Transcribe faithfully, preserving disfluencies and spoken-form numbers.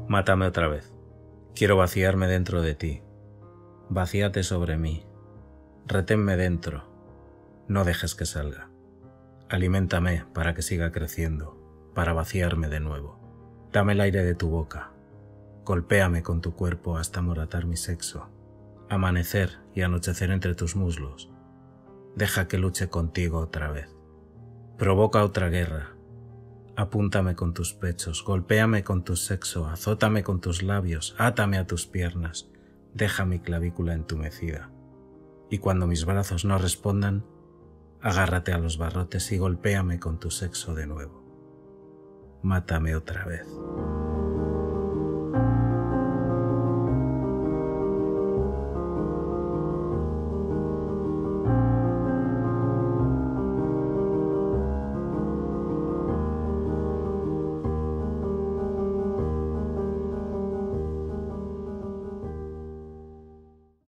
Mátame otra vez. Quiero vaciarme dentro de ti. Vacíate sobre mí. Reténme dentro. No dejes que salga. Aliméntame para que siga creciendo, para vaciarme de nuevo. Dame el aire de tu boca. Golpéame con tu cuerpo hasta moratar mi sexo. Amanecer y anochecer entre tus muslos. Deja que luche contigo otra vez. Provoca otra guerra. Apúntame con tus pechos, golpéame con tu sexo, azótame con tus labios, átame a tus piernas, deja mi clavícula entumecida. Y cuando mis brazos no respondan, agárrate a los barrotes y golpéame con tu sexo de nuevo. Mátame otra vez.